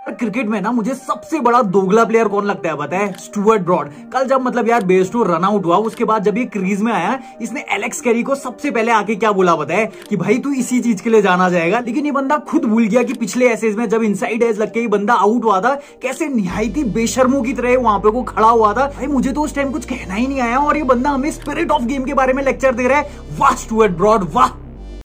Cricket में ना मुझे सबसे बड़ा दोगला प्लेयर कौन लगता है पता है? Stuart Broad. कल जब मतलब यार बेयरस्टो रन आउट हुआ, उसके बाद जब ये क्रीज में आया, इसने एलेक्स कैरी को सबसे पहले आके क्या बोला पता है? कि भाई तू इसी चीज के लिए जाना जाएगा। लेकिन ये बंदा खुद भूल गया कि पिछले एसेज में जब इनसाइड एज लग के ये बंदा आउट हुआ था, कैसे निहायती बेशर्मों की तरह वहां पे को खड़ा हुआ था। भाई मुझे तो उस टाइम कुछ कहना ही नहीं आया, और ये बंदा हमें स्पिरिट ऑफ गेम के बारे में लेक्चर दे रहा है। वाह स्टुअर्ट ब्रॉड वाह।